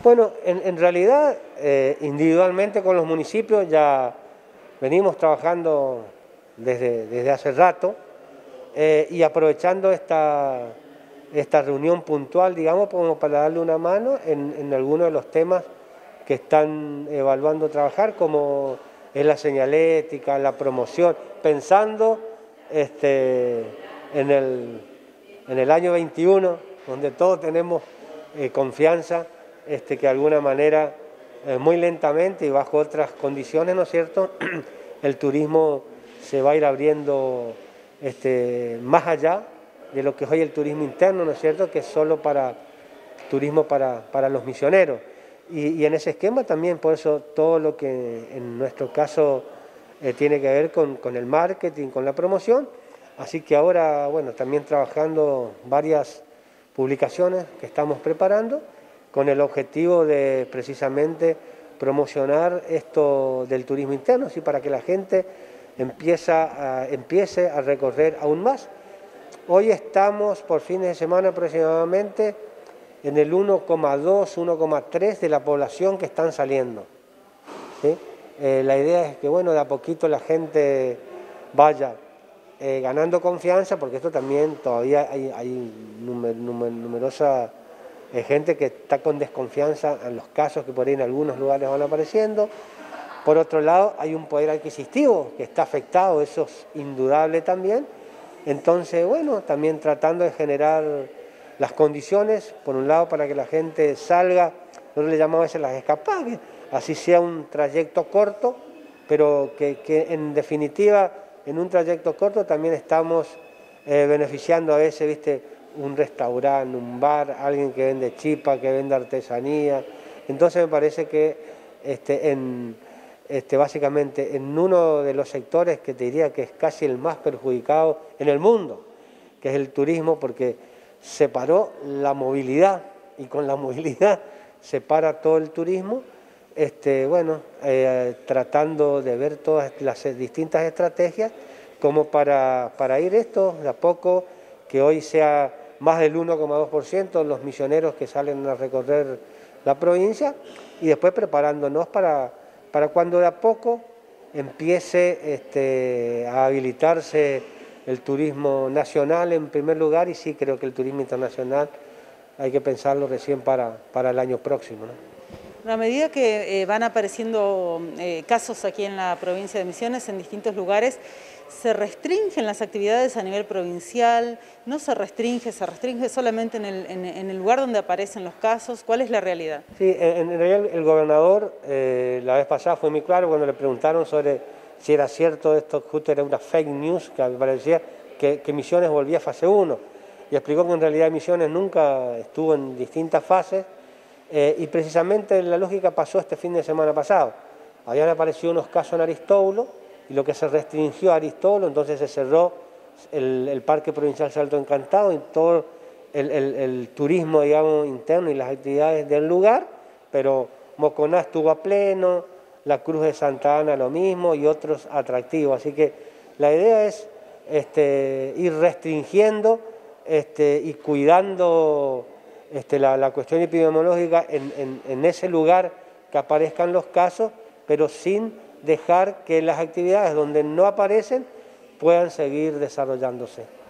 Bueno, en realidad, individualmente con los municipios ya venimos trabajando desde hace rato y aprovechando esta reunión puntual, digamos, como para darle una mano en algunos de los temas que están evaluando trabajar, como es la señalética, la promoción, pensando en el año 21, donde todos tenemos confianza, que de alguna manera, muy lentamente y bajo otras condiciones, ¿no es cierto?, el turismo se va a ir abriendo más allá de lo que es hoy el turismo interno, ¿no es cierto?, que es solo turismo para los misioneros. Y en ese esquema también, por eso todo lo que en nuestro caso tiene que ver con el marketing, con la promoción, así que ahora, bueno, también trabajando varias publicaciones que estamos preparando con el objetivo de precisamente promocionar esto del turismo interno, así para que la gente empiece a recorrer aún más. Hoy estamos por fines de semana aproximadamente en el 1,2, 1,3 de la población que están saliendo, ¿sí? La idea es que, bueno, de a poquito la gente vaya ganando confianza, porque esto también todavía hay numerosa gente que está con desconfianza en los casos que por ahí en algunos lugares van apareciendo. Por otro lado, hay un poder adquisitivo que está afectado, eso es indudable también. Entonces, bueno, también tratando de generar las condiciones, por un lado, para que la gente salga, nosotros le llamamos a veces las escapadas, que así sea un trayecto corto, pero que en definitiva, en un trayecto corto también estamos beneficiando a veces, ¿viste?, un restaurante, un bar, alguien que vende chipa, que vende artesanía. Entonces me parece que básicamente en uno de los sectores que te diría que es casi el más perjudicado en el mundo, que es el turismo, porque se paró la movilidad y con la movilidad se para todo el turismo, bueno, tratando de ver todas las distintas estrategias como para ir esto de a poco, que hoy sea más del 1,2% los misioneros que salen a recorrer la provincia, y después preparándonos para cuando de a poco empiece a habilitarse el turismo nacional en primer lugar, y sí creo que el turismo internacional hay que pensarlo recién para el año próximo, ¿no? A medida que van apareciendo casos aquí en la provincia de Misiones, en distintos lugares, ¿se restringen las actividades a nivel provincial? ¿No se restringe solamente en el lugar donde aparecen los casos? ¿Cuál es la realidad? Sí, en realidad el gobernador la vez pasada fue muy claro cuando le preguntaron sobre si era cierto esto, justo era una fake news que parecía que Misiones volvía a fase 1, y explicó que en realidad Misiones nunca estuvo en distintas fases, y precisamente la lógica pasó este fin de semana pasado. Habían aparecido unos casos en Aristóbulo, y lo que se restringió a Aristóbulo, entonces se cerró el Parque Provincial Salto Encantado y todo el turismo, digamos, interno y las actividades del lugar, pero Moconá estuvo a pleno, la Cruz de Santa Ana lo mismo y otros atractivos. Así que la idea es ir restringiendo y cuidando la cuestión epidemiológica en ese lugar que aparezcan los casos, pero sin dejar que las actividades donde no aparecen puedan seguir desarrollándose.